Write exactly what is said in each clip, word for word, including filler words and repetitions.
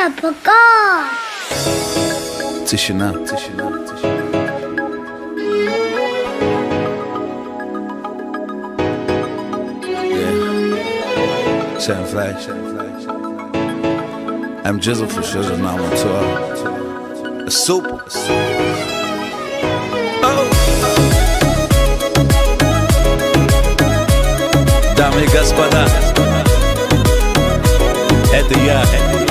Popcorn. Тишина, тишина, тишина. Yeah. Shine flag, shine flag, shine flag. I'm Jizzle for Sugar, now I'm on tour. A super, a super. Oh. Дамы и господа, это я.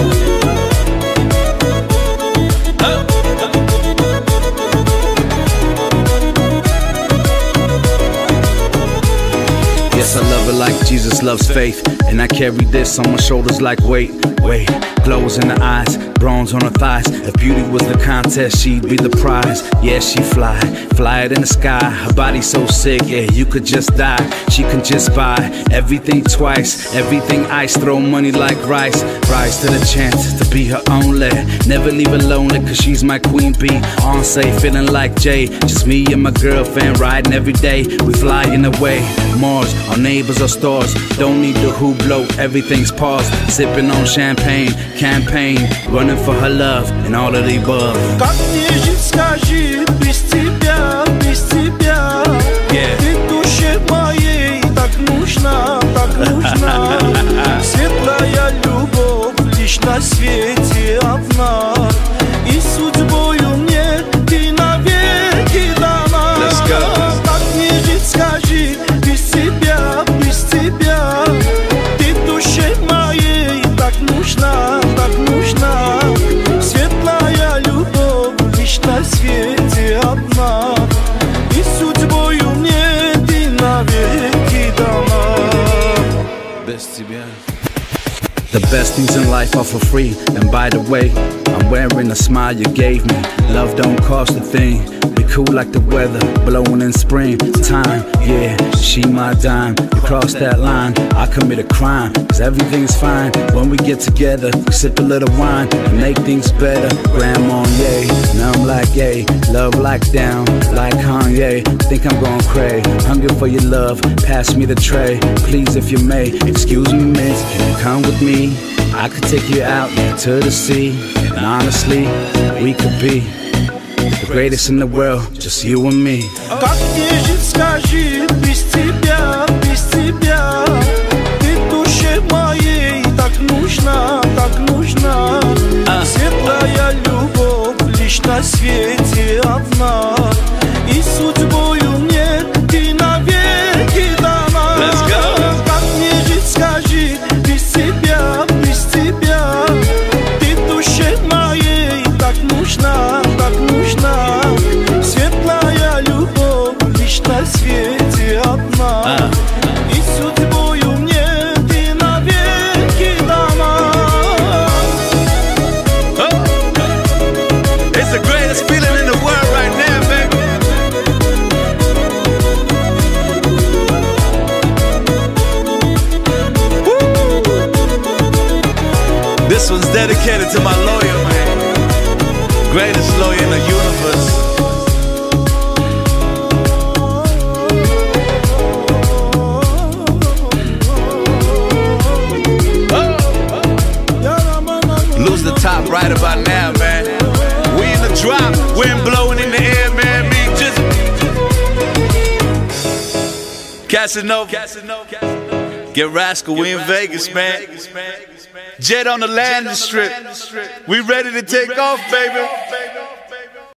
Yes, I love it like Jesus loves faith, and I carry this on my shoulders like weight, weight. Glows in the eyes, bronze on her thighs. If beauty was the contest, she'd be the prize. Yeah, she fly, fly it in the sky. Her body so sick, yeah, you could just die. She can just buy everything twice, everything ice. Throw money like rice, rise to the chance to be her only. Never leave her lonely, cause she's my queen bee. On safe, feeling like Jay. Just me and my girlfriend riding every day. We flying away, Mars, our neighbors are stars. Don't need the Hublot, everything's paused. Sipping on champagne, campaign, running for her love and all of the above. Как мне жить, скажи, без тебя, без тебя. Yeah. Ты душе моей так нужна, так нужна. Светлая любовь лишь на свете одна. И судьбою мне ты навеки дана. Let's go. Как мне жить, скажи, без тебя, без тебя. Ты душе моей так нужна, так нужна. Светлая любовь лишь на свете одна. И судьбою мне ты навеки дана. Без тебя. The best things in life are for free. And by the way, I'm wearing a smile you gave me. Love don't cost a thing. Be cool like the weather, blowing in spring time. Yeah, she my dime. You cross that line, I commit a crime. Cause everything's fine when we get together. We sip a little wine and make things better. Grandma, yay, now I'm like, yay. Love like down, like Kanye. Think I'm going cray. Hungry for your love, pass me the tray. Please, if you may, excuse me, miss, can you come with me? I could take you out to the sea. And honestly, we could be the greatest in the world, just you and me. Как мне жить, скажи, без тебя, без тебя. Ты душе моей так нужна, так нужна. Светлая любовь лишь на свете одна. И судьбою мне ты навеки дана. Как мне жить, скажи, без тебя, без тебя. Ты душе моей так нужна, так нужна. Светлая любовь лишь на свете одна. И судьбою мне ты навеки дана. It's the greatest feeling in the world right now, baby. Woo! This one's dedicated to my lawyer, man. Greatest lawyer in the universe. Lose the top right about now, man. We in the drop, wind blowing in the air, man. Me just Casanova, get Rascal. We in Vegas, man. Jet on the landing strip. We ready to take off, baby.